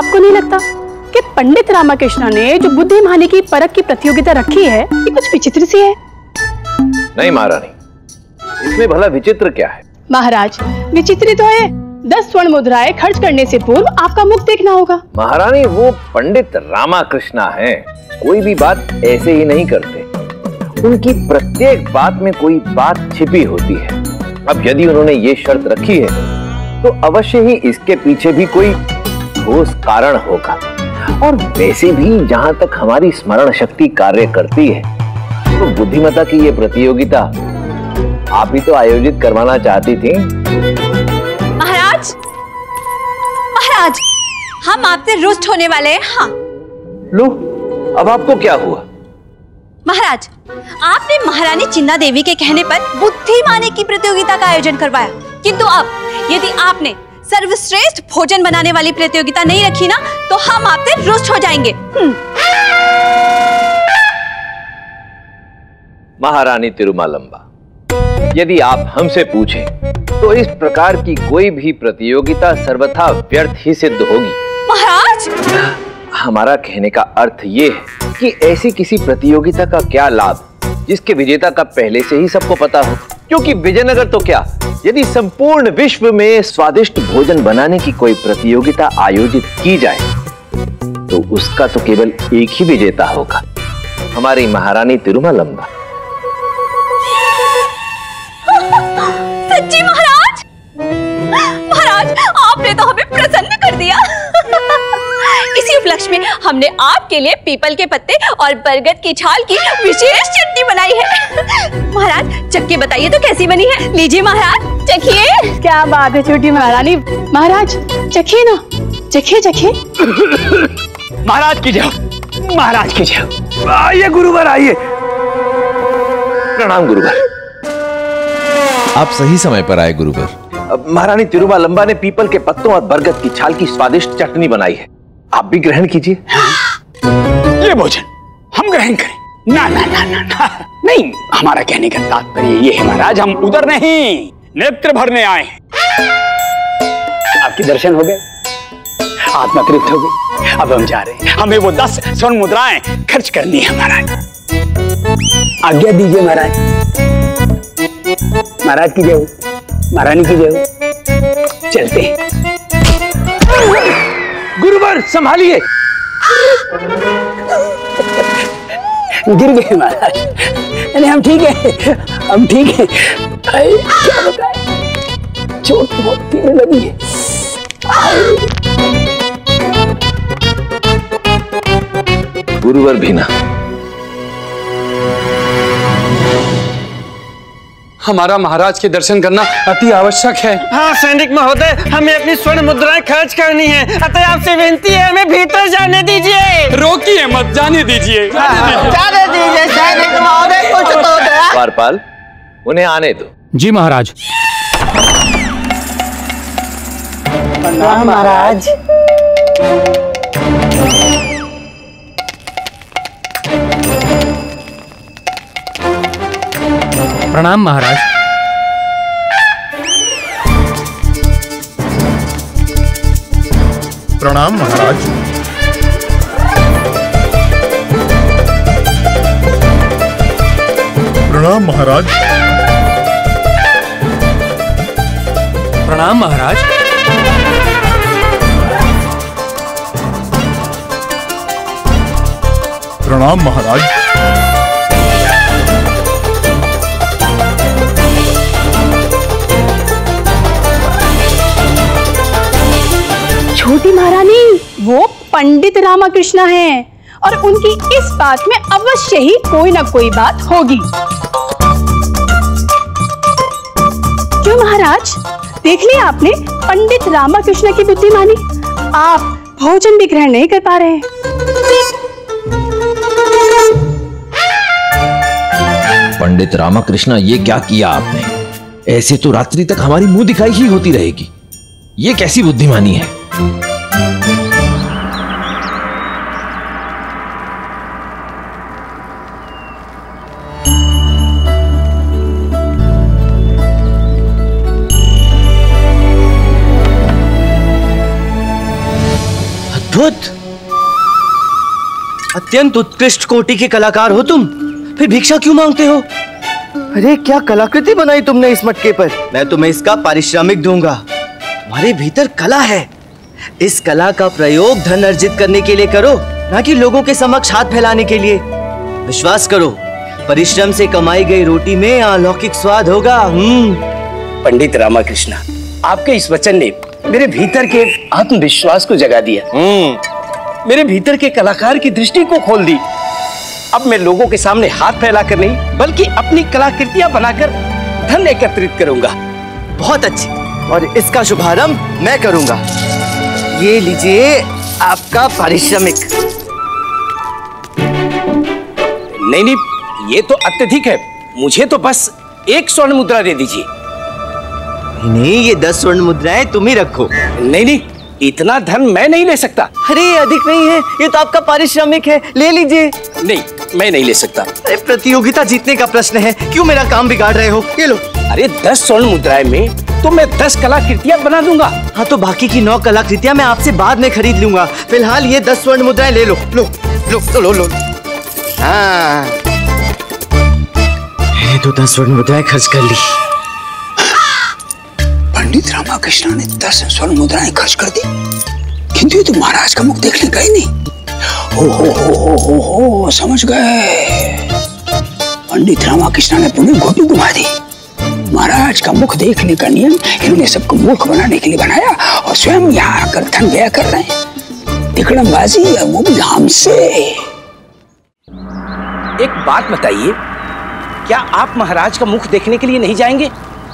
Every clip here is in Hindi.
आपको नहीं लगता कि पंडित रामकृष्ण ने जो बुद्धिमानी की परख की प्रतियोगिता रखी है ये कुछ विचित्र सी है? नहीं महारानी, इसमें भला विचित्र क्या है? महाराज, विचित्र तो है। 10 स्वर्ण मुद्राएं खर्च करने से पूर्व आपका मुख देखना होगा। महारानी, वो पंडित रामकृष्ण हैं, कोई भी बात ऐसे ही नहीं करते। उनकी प्रत्येक बात में कोई बात छिपी होती है। अब यदि उन्होंने ये शर्त रखी है तो अवश्य ही इसके पीछे भी कोई ठोस कारण होगा। और वैसे भी जहां तक हमारी स्मरण शक्ति कार्य करती है तो बुद्धिमत्ता की ये प्रतियोगिता आप ही तो आयोजित करवाना चाहती थी। महाराज, महाराज, हम आपसे रुष्ट होने वाले हैं। हाँ। लो, अब आपको क्या हुआ? महाराज, आपने महारानी चिन्ना देवी के कहने पर बुद्धिमानी की प्रतियोगिता का आयोजन करवाया, किंतु अब यदि आपने सर्वश्रेष्ठ भोजन बनाने वाली प्रतियोगिता नहीं रखी ना तो हम आपसे रुष्ट हो जाएंगे। महारानी तिरुमालंबा, यदि आप हमसे पूछें तो इस प्रकार की कोई भी प्रतियोगिता सर्वथा व्यर्थ ही सिद्ध होगी। महाराज, हमारा कहने का अर्थ ये है कि ऐसी किसी प्रतियोगिता का क्या लाभ जिसके विजेता का पहले से ही सबको पता हो। क्योंकि विजयनगर तो क्या, यदि संपूर्ण विश्व में स्वादिष्ट भोजन बनाने की कोई प्रतियोगिता आयोजित की जाए तो उसका तो केवल एक ही विजेता होगा, हमारी महारानी तिरुमालंबा। सच्ची महाराज? महाराज, आपने तो हमें प्रसन्न कर दिया। इसी उपलक्ष्य में हमने आपके लिए पीपल के पत्ते और बरगद की छाल की विशेष चटनी बनाई है। महाराज, चख के बताइए तो कैसी बनी है? लीजिए महाराज, चखिए। क्या बात है छोटी महारानी। महाराज, चखिए ना, चखिए चखिए। महाराज की जय, महाराज की जय। आइए गुरुवर, आइए। प्रणाम गुरुवर। आप सही समय पर आए गुरुवर। महारानी तिरुमालंबा ने पीपल के पत्तों और बरगद की छाल की स्वादिष्ट चटनी बनाई है, आप भी ग्रहण कीजिए। ये भोजन हम ग्रहण करें? ना ना ना ना ना, नहीं। हमारा कहने का तात्पर्य ये है महाराज, हम उधर नहीं, नेत्र भरने आए हैं। आपके दर्शन हो गए, आत्मा तृप्त हो गई, अब हम जा रहे हैं। हमें वो 10 स्वर्ण मुद्राएं खर्च करनी है महाराज। आज्ञा दीजिए महाराज। महाराज की जय हो, महारानी की जय हो। चलते हैं। गुरुवर, संभालिए। गिर गए महाराज। अरे हम ठीक है, हम ठीक है। क्या बताएं, चोट बहुत तीव्र लगी है। गुरुवर भी ना। हमारा महाराज के दर्शन करना अति आवश्यक है। हाँ सैनिक महोदय, हमें अपनी स्वर्ण मुद्राएं खर्च करनी है, अतः आपसे विनती है हमें भीतर जाने दीजिए। रोकिए मत, जाने दीजिए। जाने दीजिए सैनिक महोदय, कुछ तो दया। द्वारपाल, उन्हें आने दो। जी महाराज। प्रणाम महाराज। प्रणाम महाराज। प्रणाम महाराज। प्रणाम महाराज। प्रणाम महाराज। प्रणाम महाराज। छोटी महारानी, वो पंडित रामकृष्ण हैं और उनकी इस बात में अवश्य ही कोई ना कोई बात होगी। क्यों महाराज, देख लिया आपने पंडित रामकृष्ण की बुद्धिमानी? आप भोजन भी ग्रहण नहीं कर पा रहे हैं। पंडित रामकृष्ण, ये क्या किया आपने? ऐसे तो रात्रि तक हमारी मुंह दिखाई ही होती रहेगी। ये कैसी बुद्धिमानी है? अद्भुत, अत्यंत उत्कृष्ट कोटि के कलाकार हो तुम, फिर भिक्षा क्यों मांगते हो? अरे क्या कलाकृति बनाई तुमने इस मटके पर? मैं तुम्हें इसका पारिश्रमिक दूंगा। तुम्हारे भीतर कला है, इस कला का प्रयोग धन अर्जित करने के लिए करो, ना कि लोगों के समक्ष हाथ फैलाने के लिए। विश्वास करो, परिश्रम से कमाई गई रोटी में अलौकिक स्वाद होगा। पंडित रामाकृष्ण, आपके इस वचन ने मेरे भीतर के आत्मविश्वास को जगा दिया। मेरे भीतर के कलाकार की दृष्टि को खोल दी। अब मैं लोगों के सामने हाथ फैलाकर नहीं, बल्कि अपनी कलाकृतियां बनाकर धन एकत्रित करूंगा। बहुत अच्छी, और इसका शुभारंभ मैं करूंगा। ये लीजिए आपका पारिश्रमिक। नहीं, ये तो अत्यधिक है। मुझे तो बस 1 स्वर्ण मुद्रा दे दीजिए। नहीं, ये 10 स्वर्ण मुद्राएं तुम ही रखो। नहीं, इतना धन मैं नहीं ले सकता। अरे अधिक नहीं है, ये तो आपका पारिश्रमिक है, ले लीजिए। नहीं, मैं नहीं ले सकता। अरे प्रतियोगिता जीतने का प्रश्न है, क्यों मेरा काम बिगाड़ रहे हो? ये लो। अरे 10 स्वर्ण मुद्राएं में तो मैं 10 कलाकृतियां बना दूंगा। हाँ, तो बाकी की 9 कलाकृतियां मैं आपसे बाद में खरीद लूंगा। फिलहाल ये 10 स्वर्ण मुद्राएं ले लो। लो लो लो लो, लो। हाँ, मैंने तो 10 स्वर्ण मुद्राएं खर्च कर ली। पंडित रामाकृष्ण ने 10 स्वर्ण मुद्राएं खर्च कर दी, किंतु ये तो महाराज का मुख देखने गए नहीं। हो, समझ गए। पंडित रामाकृष्ण ने पुनः गोपी घुमा दी। महाराज का मुख देखने का नियम इन्होंने सबको मूर्ख बनाने के लिए बनाया, और स्वयं यहाँ आकर धन व्यय कर रहे हैं। तिकड़मबाजी, वो भी हमसे। एक बात बताइए, क्या आप महाराज का मुख देखने के लिए नहीं जाएंगे?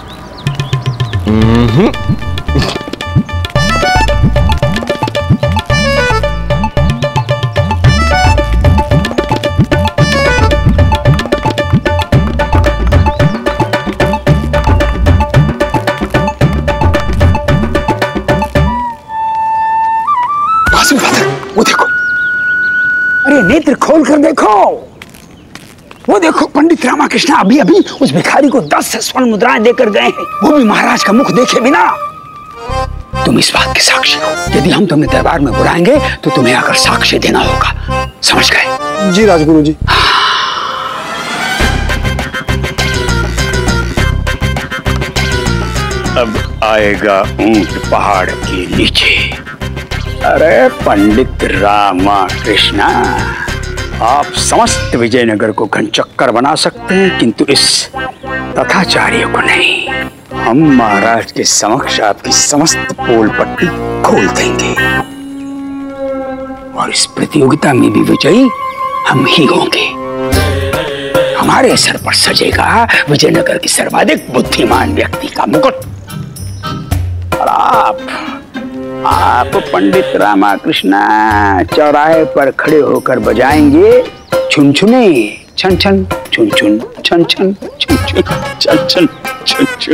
वो देखो, अरे नेत्र खोल कर देखो, वो देखो पंडित रामाकृष्ण अभी अभी उस भिखारी को 10 स्वर्ण मुद्राएं देकर गए हैं, वो भी महाराज का मुख देखे बिना। तुम इस बात के साक्षी हो। यदि हम तुम्हें दरबार में बुलाएंगे तो तुम्हें आकर साक्ष्य देना होगा। समझ गए? जी राजगुरु जी। अब आएगा ऊंट पहाड़ के नीचे। अरे पंडित रामाकृष्ण, आप समस्त विजयनगर को घनचक्कर बना सकते हैं, किंतु इस तथाचार्य को नहीं। हम महाराज के समक्ष आपकी समस्त पोल पट्टी खोल देंगे, और इस प्रतियोगिता में भी विजयी हम ही होंगे। हमारे सर पर सजेगा विजयनगर की सर्वाधिक बुद्धिमान व्यक्ति का मुकुट, और आप पंडित रामाकृष्ण चौराहे पर खड़े होकर बजाएंगे छुनछुने, छन छन छुन छुन, छन छन छुन छुन, छन छन छुन छुन।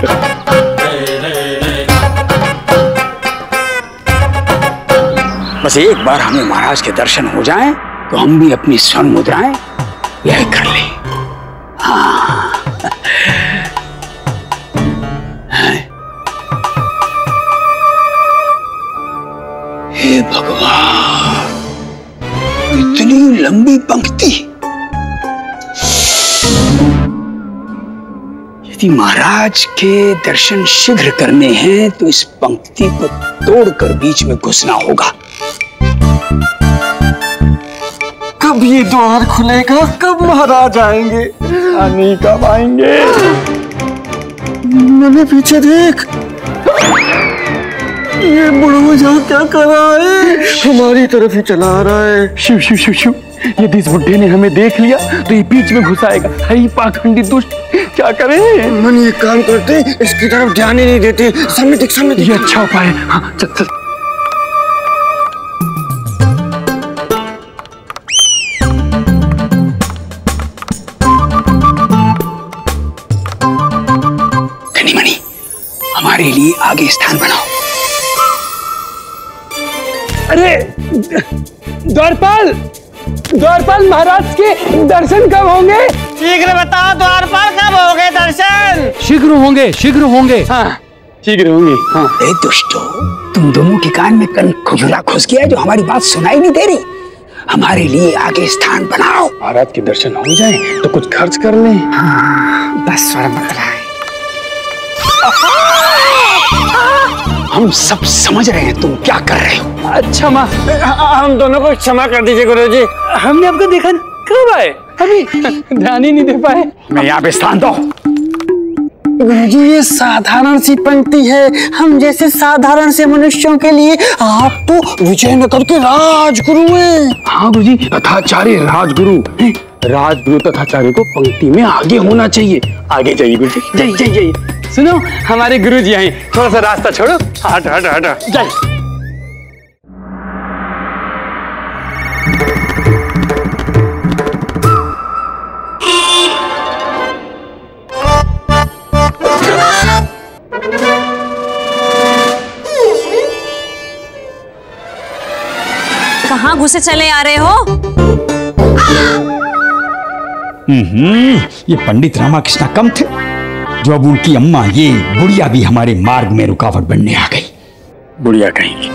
बस एक बार हमें महाराज के दर्शन हो जाएं, तो हम भी अपनी स्वर्ण मुद्राएं व्यय कर लें। हाँ। हे भगवान, इतनी लंबी पंक्ति। यदि महाराज के दर्शन शीघ्र करने हैं तो इस पंक्ति को तोड़कर बीच में घुसना होगा। कब ये द्वार खुलेगा? कब महाराज आएंगे? नहीं, कब आएंगे? मैंने पीछे देख, ये बुढ़ऊ यहाँ क्या कर रहा है? हमारी तरफ ही चला आ रहा है। शिव शिव शिव शिव, यदि इस बुढ़े ने हमें देख लिया तो ये बीच में घुसाएगा। हई पाखंडी दुष्ट, क्या करें? मन ये काम करते, इसकी तरफ ध्यान ही नहीं देते। सामने देख, सामने देख। ये अच्छा उपाय है। हाँ, चल चल। धनीमणि, हमारे लिए आगे स्थान बनाओ। अरे द्वारपाल, द्वारपाल, महाराज के दर्शन कब होंगे? शीघ्र बताओ द्वारपाल, कब होंगे दर्शन? शीघ्र होंगे, शीघ्र होंगे। हाँ, ठीक रहूंगी। हाँ। ए दुष्टो, तुम दोनों के कान में कन खुजला घुस गया है जो हमारी बात सुनाई नहीं दे रही। हमारे लिए आगे स्थान बनाओ। महाराज के दर्शन हो जाए तो कुछ खर्च कर लें। हाँ, बस स्वर मत रहा है। हम सब समझ रहे हैं तुम क्या कर रहे हो। अच्छा माँ, हम दोनों को क्षमा कर दीजिए गुरुजी। हमने आपको देखा कब आए, अभी ध्यान ही नहीं दे पाए। मैं यहाँ पे स्थान दो। गुरुजी ये साधारण सी पंक्ति है, हम जैसे साधारण से मनुष्यों के लिए। आप तो विजयनगर के राजगुरु हैं। हाँ गुरुजी, तथाचार्य राजगुरु हैं। राजगुरु तथाचार्य को पंक्ति में आगे होना चाहिए। आगे जाइए गुरुजी, जाइए जाइए जाइए। सुनो, हमारे गुरुजी आए, थोड़ा सा रास्ता छोड़ो। हट हट हट, जाइए। कहाँ घुसे चले आ रहे हो? ये पंडित रामाकृष्ण कम थे जो अब उनकी अम्मा ये बुढ़िया भी हमारे मार्ग में रुकावट बनने आ गई। बुढ़िया कहेंगी।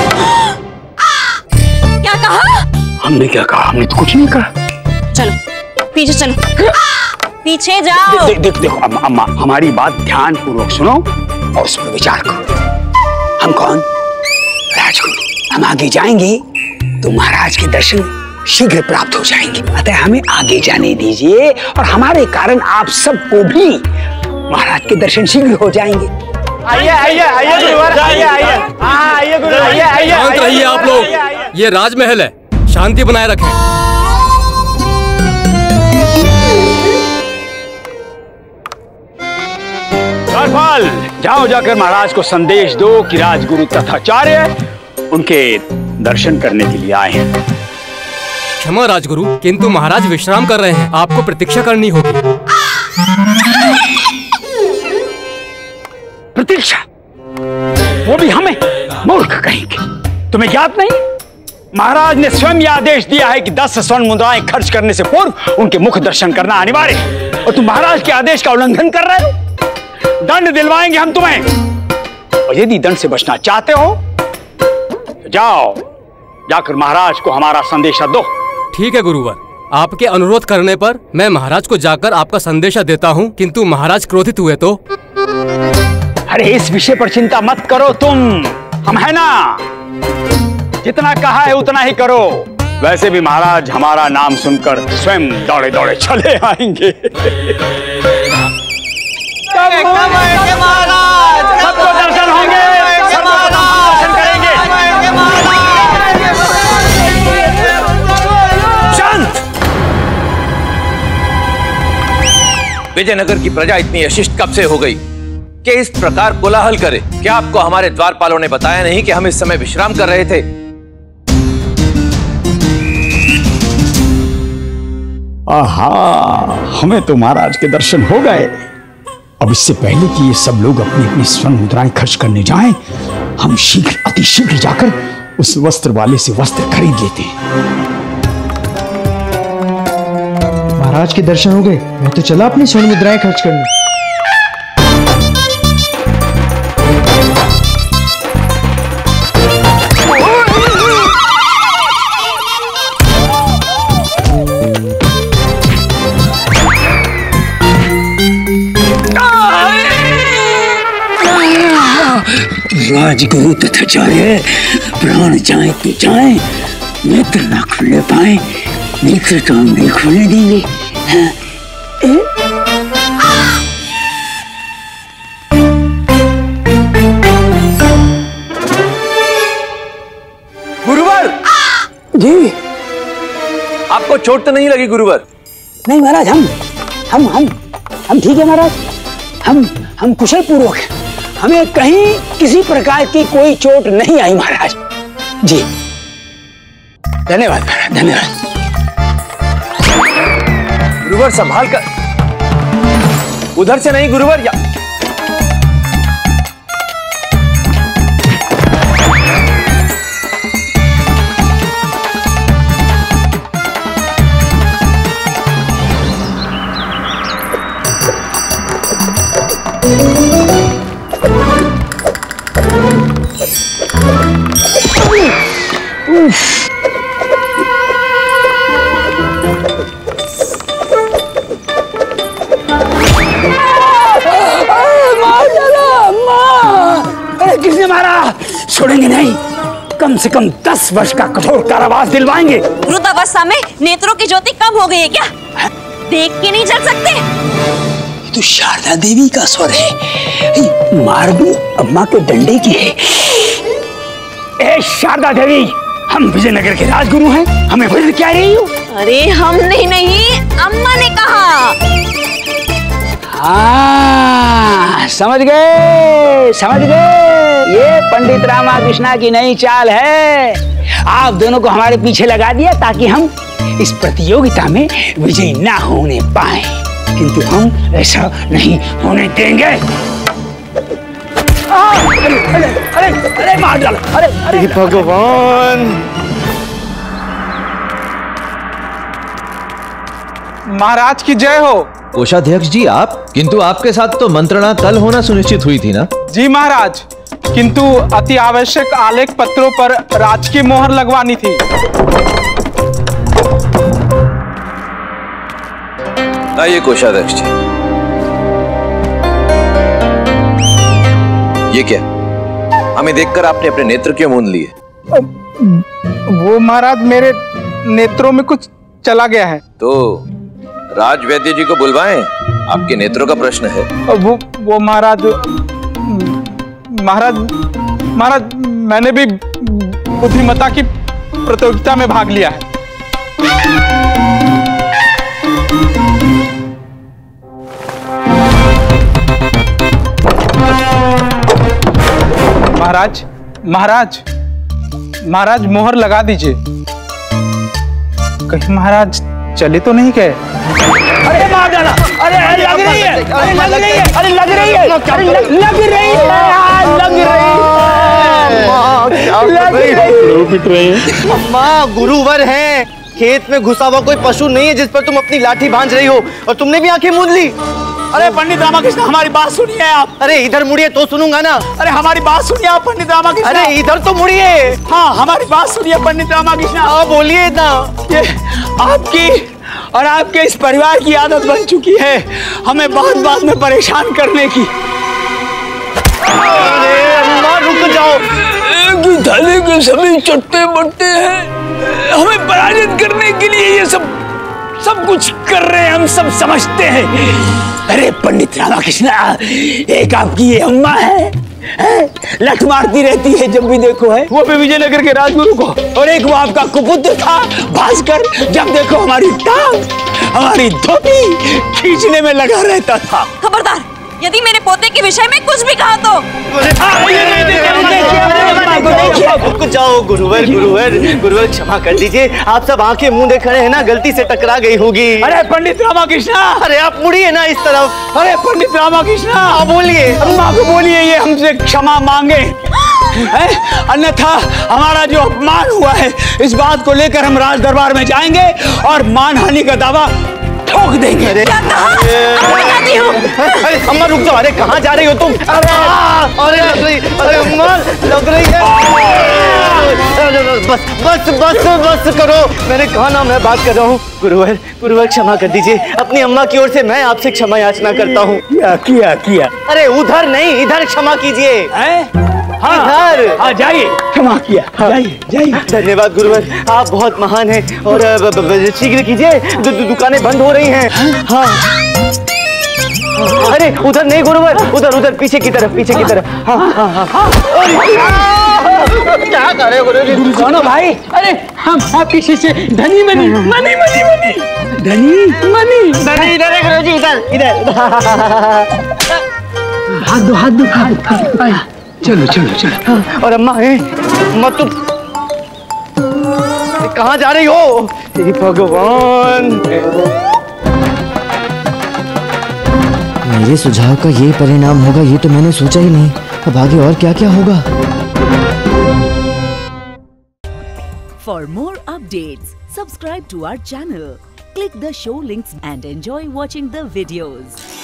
क्या कहा? हमने क्या कहा? हमने तो कुछ नहीं कहा। चलो पीछे चलो, पीछे जाओ। देखो अम्मा, हमारी बात ध्यान पूर्वक सुनो और उस पर विचार करो। हम कौन? राजगुरु। हम आगे जाएंगे तो महाराज के दर्शन शीघ्र प्राप्त हो जाएंगे। अतः हमें आगे जाने दीजिए और हमारे कारण आप सबको भी महाराज के दर्शन शीघ्र हो जाएंगे। आइए आइए आइए गुरुवर, आइए आइए, आइए गुरु, आइए आइए। शांत रहिए आप लोग, ये राजमहल है, शांति बनाए रखें। राजपाल, जाओ जाकर महाराज को संदेश दो कि राजगुरु तथाचार्य उनके दर्शन करने के लिए आए हैं। क्षमा राजगुरु, किंतु महाराज विश्राम कर रहे हैं, आपको प्रतीक्षा करनी होगी। प्रतीक्षा? वो भी हमें मूर्ख कहेंगे। तुम्हें ज्ञात नहीं, महाराज ने स्वयं यह आदेश दिया है कि 10 स्वर्ण मुद्राएं खर्च करने से पूर्व उनके मुख दर्शन करना अनिवार्य है, और तुम महाराज के आदेश का उल्लंघन कर रहे हो। दंड दिलवाएंगे हम तुम्हें, और यदि दंड से बचना चाहते हो तो जाओ जाकर महाराज को हमारा संदेशा दो। ठीक है गुरुवर, आपके अनुरोध करने पर मैं महाराज को जाकर आपका संदेशा देता हूँ, किंतु महाराज क्रोधित हुए तो? अरे इस विषय पर चिंता मत करो तुम, हम है ना। जितना कहा है उतना ही करो। वैसे भी महाराज हमारा नाम सुनकर स्वयं दौड़े दौड़े चले आएंगे। सबको दर्शन होंगे, सबको दर्शन करेंगे। शांत। विजयनगर की प्रजा इतनी अशिष्ट कब से हो गई कि इस प्रकार कोलाहल करे? क्या आपको हमारे द्वारपालों ने बताया नहीं कि हम इस समय विश्राम कर रहे थे? आहा, हमें तो महाराज के दर्शन हो गए। अब इससे पहले कि ये सब लोग अपनी अपनी स्वर्ण मुद्राएं खर्च करने जाएं, हम शीघ्र अतिशीघ्र जाकर उस वस्त्र वाले से वस्त्र खरीद लेते हैं। महाराज के दर्शन हो गए, मैं तो चला अपनी स्वर्ण मुद्राएं खर्च करने। राजगुरु तथाचार्य, प्राण जाए तो जाए, नेत्र ना खुलने पाए, नेत्र तो हम नहीं खुलने देंगे। गुरुवर जी, आपको चोट तो नहीं लगी गुरुवर? नहीं महाराज, हम ठीक है महाराज। हम कुशल पूर्वक हैं, हमें कहीं किसी प्रकार की कोई चोट नहीं आई महाराज जी। धन्यवाद महाराज, धन्यवाद। गुरुवर संभाल कर, उधर से नहीं गुरुवर, या छोड़ेंगे नहीं, कम से कम 10 वर्ष का कठोर कारावास दिलवाएंगे। वृद्धावस्था में नेत्रों की ज्योति कम हो गई है क्या? देख के नहीं चल सकते? ये तो शारदा देवी का स्वर है, मार भी अम्मा के डंडे की है। ए शारदा देवी, हम विजयनगर के राजगुरु हैं, हमें वज्र क्या रही हो? अरे हमने नहीं, अम्मा ने कहा। हाँ, समझ गए समझ गए, ये पंडित रामा कृष्णा की नई चाल है। आप दोनों को हमारे पीछे लगा दिया ताकि हम इस प्रतियोगिता में विजयी ना होने पाए, किंतु हम ऐसा नहीं होने देंगे। अरे अरे अरे अरे मार डालो, अरे अरे भगवान। महाराज की जय हो। कोषाध्यक्ष जी आप, किंतु आपके साथ तो मंत्रणा कल होना सुनिश्चित हुई थी ना? जी महाराज, किंतु अति आवश्यक आलेख पत्रों पर राजकीय मोहर लगवानी थी। आइए कोषाध्यक्ष जी। ये क्या? हमें देखकर आपने अपने नेत्र क्यों मूंद लिए? वो महाराज, मेरे नेत्रों में कुछ चला गया है। तो राजवैद्य जी को बुलवाएं, आपके नेत्रों का प्रश्न है। वो महाराज महाराज मैंने भी बुद्धिमत्ता की प्रतियोगिता में भाग लिया है। महाराज महाराज महाराज मोहर लगा दीजिए। कहीं महाराज चले तो नहीं गए? अरे मार डाला, अरे लग रही है, अरे लग रही है, अरे लग रही है, अरे लग रही है, लग रही है। अम्मा गुरुवर हैं, खेत में घुसा हुआ कोई पशु नहीं है जिस पर तुम अपनी लाठी भांज रही हो, और तुमने भी आंखें मूंद ली। अरे पंडित रामाकृष्ण, हमारी बात सुनिए आप। अरे इधर मुड़िए तो सुनूंगा ना। अरे हमारी बात सुनिए आप पंडित रामाकृष्ण। अरे इधर तो मुड़िए। हाँ, हमारी बात सुनिए पंडित रामाकृष्ण। हाँ बोलिए ना। ये आपकी और आपके इस परिवार की आदत बन चुकी है हमें बात में परेशान करने की। अरे अम्मा रुक जाओ। थाने के सभी चट्टे बट्टे हैं, हमें पराजित करने के लिए ये सब कुछ कर रहे हैं, हम सब समझते हैं। अरे पंडित रामाकृष्ण, एक आपकी ये अम्मा है, लठ मारती रहती है जब भी देखो, है वो भी विजयनगर के राजगुरु को, और एक वो आपका कुपुत्र था भास्कर, जब देखो हमारी टांग, हमारी धोती खींचने में लगा रहता था। खबरदार, यदि मेरे पोते के विषय में कुछ भी कहा तो। रुक जाओ गुरुवर क्षमा कर दीजिए, आप सब आंखें मूंदे खड़े हैं ना, गलती से टकरा गई होगी। अरे पंडित रामाकृष्ण, अरे आप मुड़िए ना इस तरफ। अरे पंडित रामाकृष्ण, आप बोलिए, अम्मा को बोलिए ये हमसे क्षमा मांगे, अन्यथा हमारा जो अपमान हुआ है इस बात को लेकर हम राज दरबार में जाएंगे और मानहानि का दावा ठोक देंगे। अरे अम्मा रुक जाओ। अरे कहाँ जा रही हो तुम? अरे लग रही, अरे अम्मा लग रही है। बस करो, मैंने कहा ना मैं बात कर रहा हूँ। गुरुवर क्षमा कर दीजिए, अपनी अम्मा की ओर से मैं आपसे क्षमा याचना करता हूँ। किया। अरे उधर नहीं, इधर क्षमा कीजिए। हाँ जाइए, क्षमा किया, जाइए। धन्यवाद गुरुवर, आप बहुत महान हैं, और शीघ्र कीजिए, दुकानें बंद हो रही हैं। हाँ अरे उधर नहीं गुरुवर, उधर पीछे की तरफ। हाँ। क्या कर रहे हो गुरुजी? सुनो भाई, अरे हम किसी से धनी मनी इधर गुरुजी, इधर हाथ दो। चलो। और अम्मा तुम कहाँ जा रही हो? भगवान, मेरे सुझाव का ये परिणाम होगा ये तो मैंने सोचा ही नहीं। अब आगे और क्या होगा। For more updates, subscribe to our channel, click the show links and enjoy watching the videos.